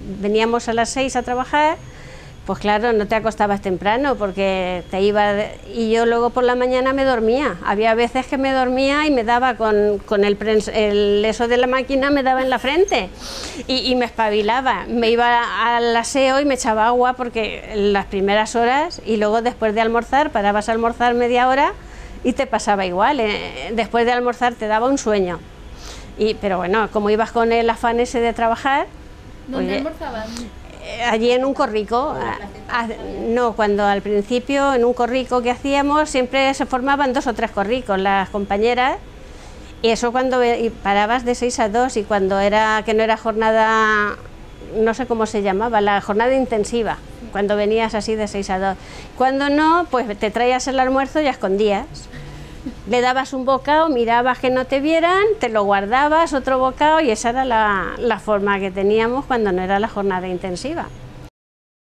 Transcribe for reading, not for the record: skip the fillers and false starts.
veníamos a las 6 a trabajar, pues claro, no te acostabas temprano porque te iba... Y yo luego por la mañana me dormía. Había veces que me dormía y me daba con el eso de la máquina, me daba en la frente y me espabilaba. Me iba al aseo y me echaba agua porque en las primeras horas, y luego después de almorzar, parabas a almorzar media hora y te pasaba igual. Después de almorzar te daba un sueño. Pero bueno, como ibas con el afán ese de trabajar... ¿Dónde almorzabas? Allí en un corrico, no, cuando al principio en un corrico que hacíamos siempre se formaban 2 o 3 corricos las compañeras, y eso cuando parabas de 6 a 2, y cuando era que no era jornada, no sé cómo se llamaba, la jornada intensiva, cuando venías así de 6 a 2, cuando no, pues te traías el almuerzo y a escondías. Le dabas un bocado, mirabas que no te vieran, te lo guardabas, otro bocado, y esa era la forma que teníamos cuando no era la jornada intensiva.